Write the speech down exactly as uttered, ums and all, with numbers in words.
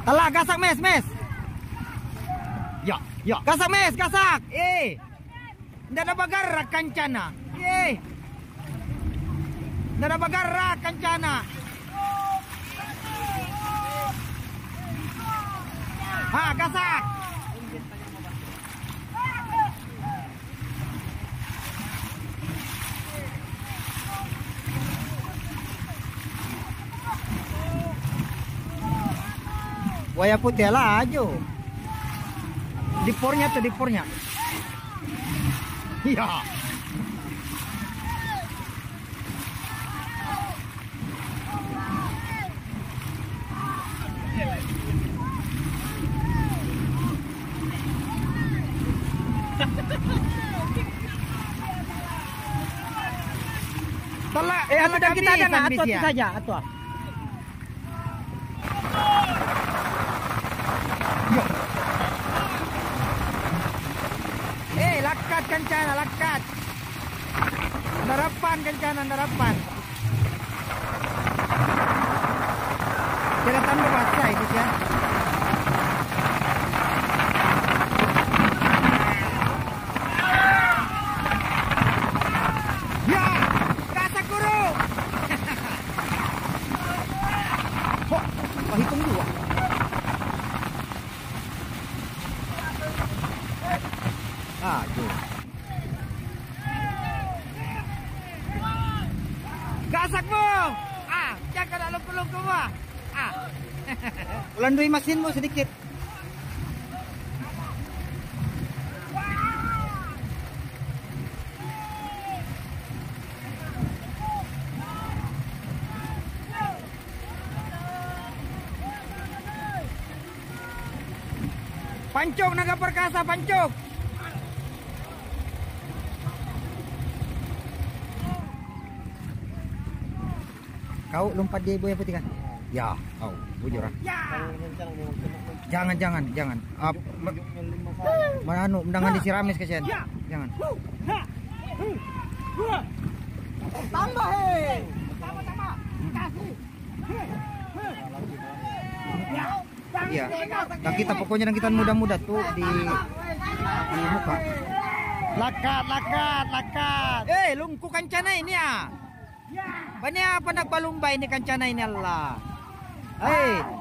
Alah, gasak mes, mes. Ya, ya. Gasak mes, gasak. Eh. Ndak ada bagarra kancana. Eh. Ndak ada bagarra kancana. Ha, gasak. Waya putih lah ajo. Dipornya tuh dipornya. Iya. Tolak, eh anu dan kita ada nak atuh saja, atuh. Eh, lakat kancana, lakat. Narapan kancana, narapan. Kira tambah basah itu ya. Ya, gasak guru. Oh, oh, hitung dua. Ah, tuh. Gasak mo. Ah, jangan nak lungku-lungku mah. Ah. Ulandui mesinmu sedikit. Pancuk Naga Perkasa, pancuk. Kau lompat di buaya putih kan? Ya, kau bujur ah. Jangan, jangan, jangan. Uh, Mana anu, mendangan disiramis kesian. Jangan. Tambah hei. Tambah, tambah. Kasih. Iya. Dan kita pokoknya dan kita muda-muda tuh di di muka. Lakat, lakat, lakat. Eh, lungku kancana ini ya. Banyak apa nak balumba ini kancana ini Allah. Hei.